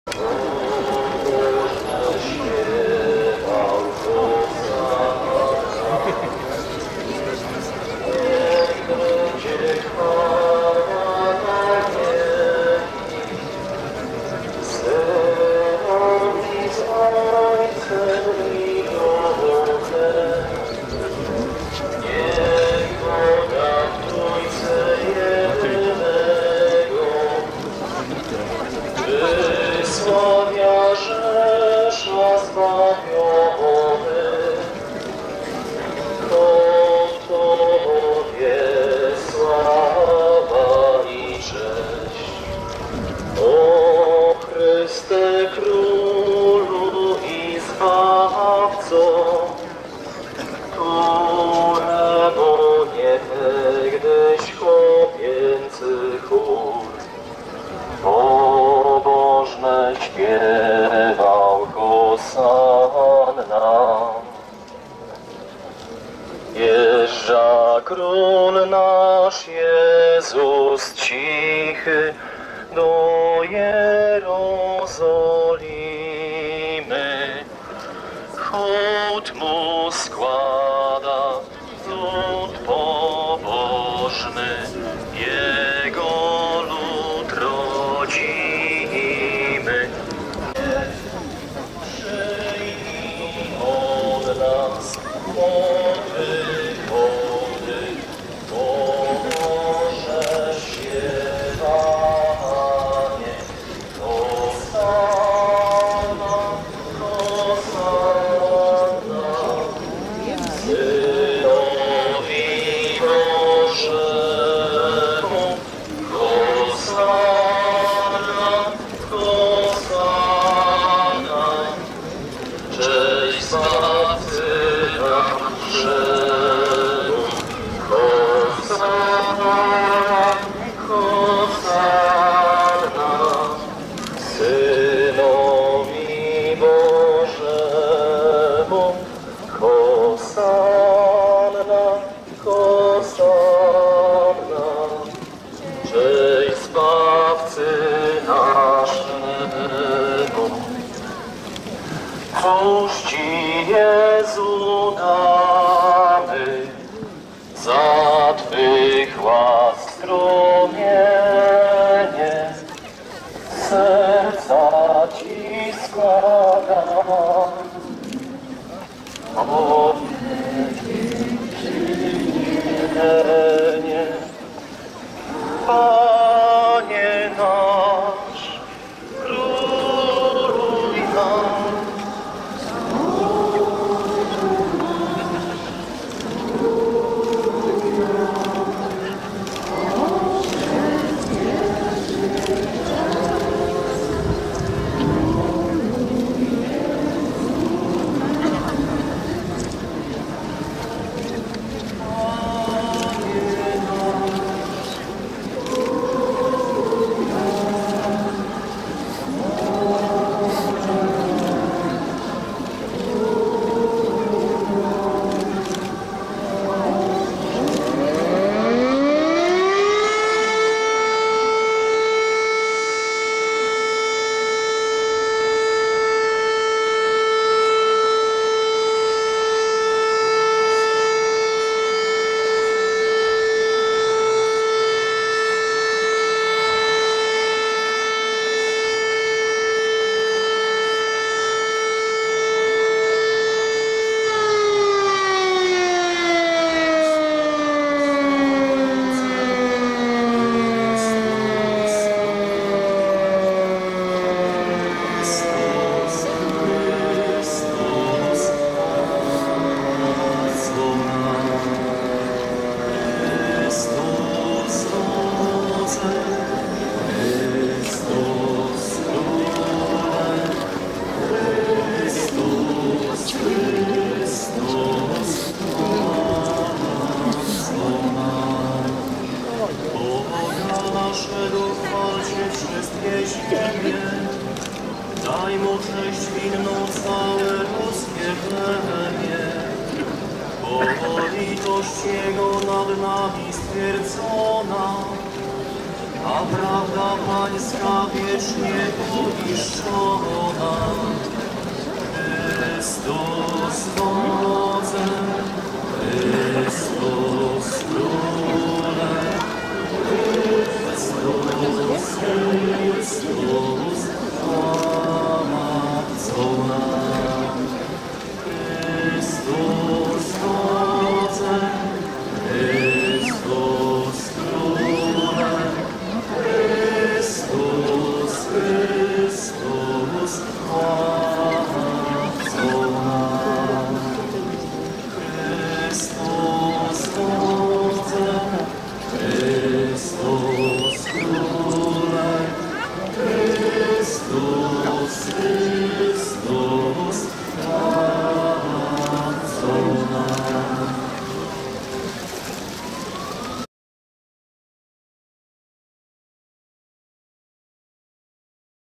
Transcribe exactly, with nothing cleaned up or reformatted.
Śpiewał hosanna. Wjeżdża król nasz Jezus cichy do Jerozolimy. Hołd mu składa lud pobożny, jego lud rodzimy. Przyjmij od nas młody wody, Boże śpiewanie. Hosanna, hosanna, Synowi Bożemu. Hosanna, hosanna, cześć Zbawcy naszemu. Hosanna, hosanna, Synowi Bożemu. Hosanna, hosanna, cześć Zbawcy naszemu. Cóż Ci, Jezu, damy za Twych łask strumienie? Serca Ci składam, o dziękczynienie. Panie nasz, króluj nam. Daj mu cześć winną całe rozpierzenie, bo litość Jego nad nami stwierdzona. a prawda Pańska wiecznie uniszczona. Chrystus wodzem, Chrystus królem, Chrystus, Chrystus, Władcą nam. Chrystus wodzem, Chrystus królem, Chrystus, Chrystus, Władcą nam. Chrystus wodzem, Chrystus królem, Chrystus, Chrystus.